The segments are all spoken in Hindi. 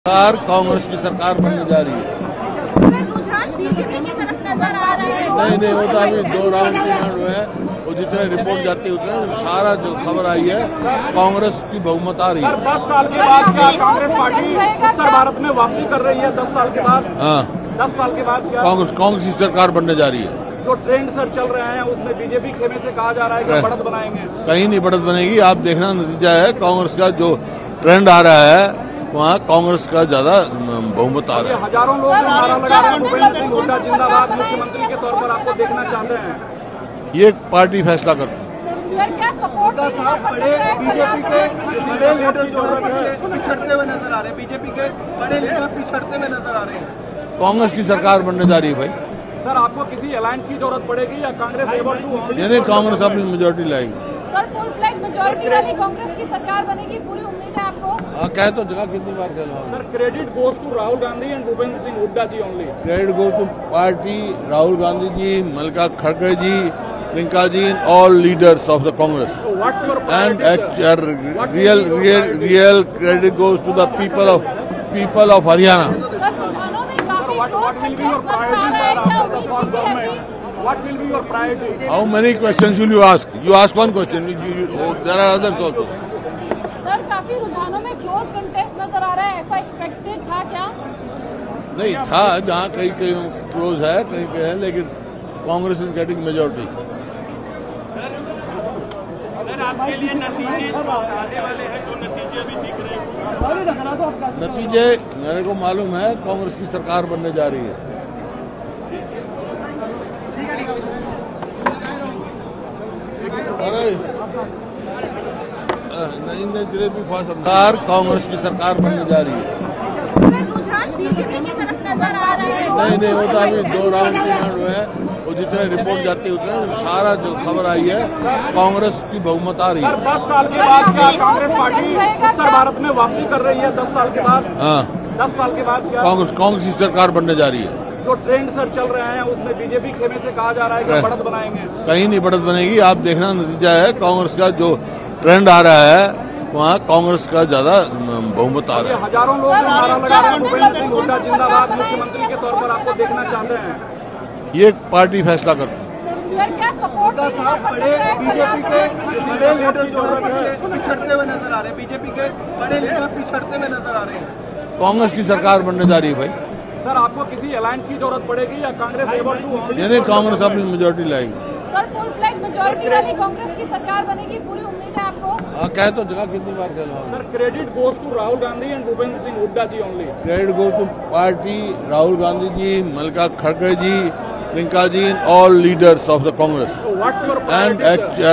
सरकार कांग्रेस की सरकार बनने जा रही है। रुझान बीजेपी की तरफ नजर आ रहा है। नहीं वो तो अभी 2 राउंड 3 राउंड हुए हैं और जितने रिपोर्ट जाती है उतने सारा जो खबर आई है कांग्रेस की बहुमत आ रही है। 10 साल के बाद क्या कांग्रेस पार्टी उत्तर भारत में वापसी कर रही है? 10 साल के बाद। हाँ 10 साल के बाद क्या कांग्रेस की सरकार बनने जा रही है। जो ट्रेंड सर चल रहे हैं उसमें बीजेपी खेमे से कहा जा रहा है कि बढ़त बनाएंगे। कहीं नहीं बढ़त बनेगी। आप देखना नतीजा है कांग्रेस का जो ट्रेंड आ रहा है वहाँ कांग्रेस का ज्यादा बहुमत आ रहा है। हजारों लोग नारा लगा रहे हैं भूपेंद्र सिंह हुड्डा जिंदाबाद मुख्यमंत्री के तौर पर आपको देखना चाहते हैं। ये पार्टी फैसला करती है। सर क्या सपोर्ट साहब बड़े बीजेपी के बड़े लीडर जो है पिछड़ते हुए नजर आ रहे हैं। बीजेपी के बड़े लीडर पिछड़ते हुए नजर आ रहे हैं। कांग्रेस की सरकार बनने जा रही है भाई। सर आपको किसी अलायंस की जरूरत पड़ेगी या कांग्रेस एबल टू? यानी कांग्रेस अपनी मेजोरिटी लाएगी। सर फुल फ्लैग मेजोरिटी वाली कांग्रेस की सरकार बनेगी, पूरी उम्मीद है आपको? हाँ कह तो जगह कितनी बार कह रहा sir credit goes to Rahul Gandhi and Bhupendra Singh Hooda ji only. Credit goes to party, Rahul Gandhi ji, Mallika खड़गे ji, Priyanka ji, all leaders of the Congress and real credit goes to the people of Haryana. Sir रुझानों में काफी What will be your priority, sir, after the form government? What will be your priority? How many questions will you ask? You ask one question. There are others also. Sir काफी रुझानों में क्लोज कंटेस्ट नजर आ रहा है, ऐसा एक्सपेक्टेड था क्या? नहीं था, जहाँ कहीं क्लोज है कहीं पे है, लेकिन Congress is getting majority. Sir आपके लिए नतीजे आने वाले हैं, जो नतीजे अभी दिख रहे हैं? नतीजे मेरे को मालूम है कांग्रेस की सरकार बनने जा रही है। अरे नहीं जलेबी ख्वाह सरकार कांग्रेस की सरकार बनने जा रही है। सर रुझान बीजेपी की तरफ नजर आ रहा है। नहीं वो तो अभी 2 राउंड 3 राउंड हुए हैं और जितने रिपोर्ट जाती है उतने सारा जो खबर आई है कांग्रेस की बहुमत आ रही है। 10 साल के बाद क्या कांग्रेस पार्टी उत्तर भारत में वापसी कर रही है? 10 साल के बाद। हाँ 10 साल के बाद क्या कांग्रेस की सरकार बनने जा रही है। जो ट्रेंड सर चल रहे हैं उसमें बीजेपी खेमे से कहा जा रहा है कि बढ़त बनाएंगे। कहीं नहीं बढ़त बनेगी। आप देखना नतीजा है कांग्रेस का जो ट्रेंड आ रहा है वहाँ कांग्रेस का ज्यादा बहुमत आ रहा है। हजारों लोग नारा लगा रहे हैं भूपेंद्र सिंह हुड्डा जिंदाबाद मुख्यमंत्री के तौर पर आपको देखना चाहते हैं। ये पार्टी फैसला करती है। सर क्या सपोर्ट साहब बड़े बीजेपी के बड़े लीडर जो है पिछड़ते हुए नजर आ रहे हैं। बीजेपी के बड़े लीडर पिछड़ते हुए नजर आ रहे हैं। कांग्रेस की सरकार बनने जा रही है भाई। सर आपको किसी अलायंस की जरूरत पड़ेगी या कांग्रेस एबल टू? यानी कांग्रेस अपनी मेजोरिटी लाएगी। सर फुल फ्लैग मेजोरिटी वाली कांग्रेस की सरकार बनेगी, पूरी उम्मीद है आपको? हाँ कह तो जगह कितनी बार कह रहा हूँ। Sir credit goes to Rahul Gandhi and Bhupendra Singh Hooda ji only. Credit goes to party, Rahul Gandhi ji, Mallika खड़गे ji, Priyanka ji, all leaders of the Congress and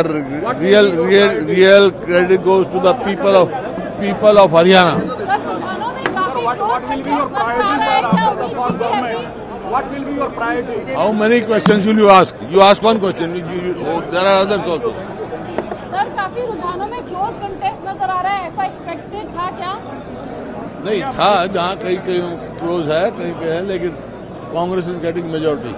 real credit goes to the people of Haryana. Sir रुझानों में काफी What will be your priority, sir, after the form government? What will be your priority? How many questions will you ask? You ask one question. There are others also. Sir काफी रुझानों में क्लोज कंटेस्ट नजर आ रहा है, ऐसा एक्सपेक्टेड था क्या? नहीं था, जहाँ कहीं क्लोज है कहीं पे है, लेकिन Congress is getting majority.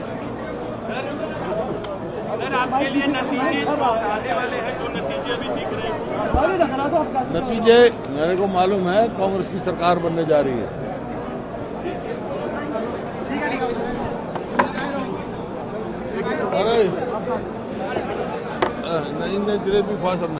Sir आपके लिए नतीजे आने वाले हैं, जो नतीजे अभी दिख रहे हैं? नतीजे मेरे को मालूम है कांग्रेस की सरकार बनने जा रही है। अरे नहीं जलेबी ख्वाह